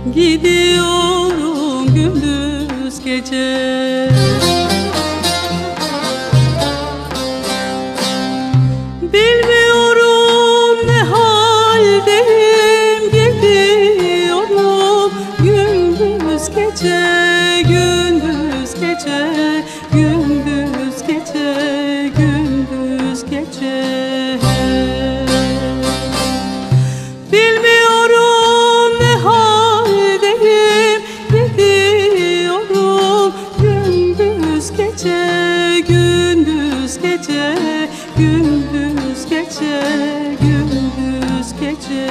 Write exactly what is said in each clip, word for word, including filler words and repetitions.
Gidiyorum gündüz gece, bilmiyorum ne haldeyim. Gidiyorum gündüz gece, gündüz gece, gündüz gece, gündüz gece. Bilmiyorum ne haldeyim. Gidiyorum gündüz gece, gündüz gece, gündüz gece, gündüz gece.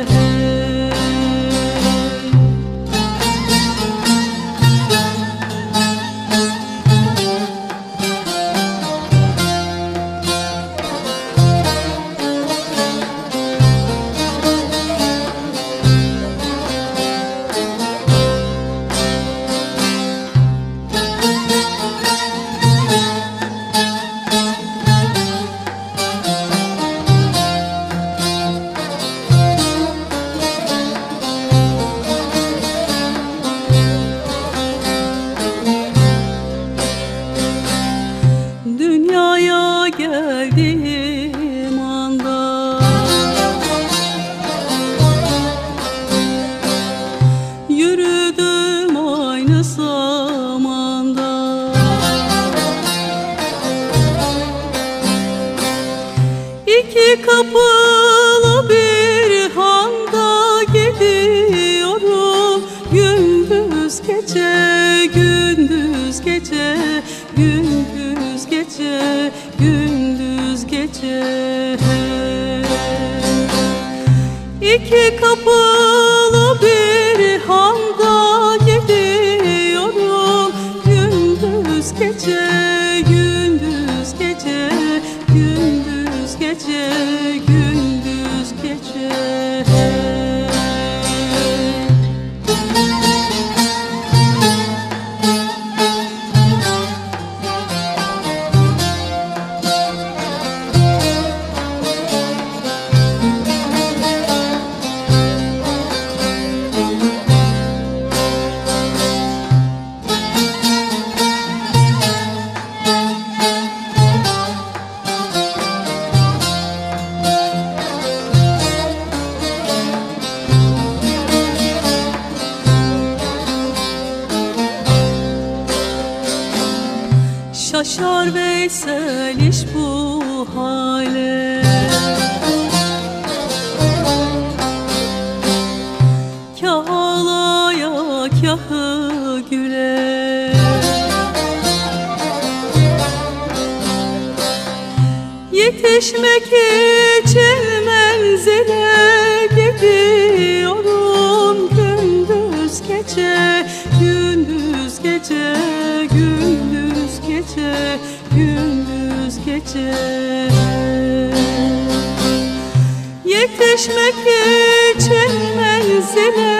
Dünyaya geldiğim anda yürüdüm aynı zamanda. İki kapılı bir handa gidiyorum gündüz gece, gündüz gece, gündüz gece, gündüz gece. İki kapılı bir handa gidiyorum gündüz gece, gündüz gece, gündüz gece, gündüz gece. Şaşar Veysel iş bu hale, kâh ağlaya kâhı güle. Yetişmek için menzile gidiyorum gündüz gece, gündüz gece, gündüz gece, gündüz gece. Yetişmek için menzile